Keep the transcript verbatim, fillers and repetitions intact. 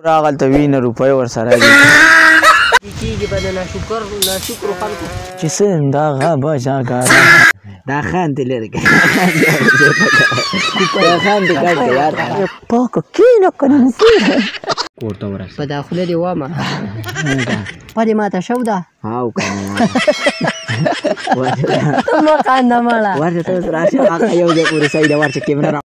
راغلته وینه روپۍ ورسره دي کېږي به د ناشکر ناشکرو خلکو چې څه دغه بجاګاره دا خاندې لرې کړه دا خاندې کټ کړه یار پاکه کېنه که نه کور ته ورسه په دا خوله دې وامه په دې ماته شو ده هاو که نه مه خانده مړه ورته ته اوس راشه هغه یو ځای پورې صحیح ده ورشه کیمره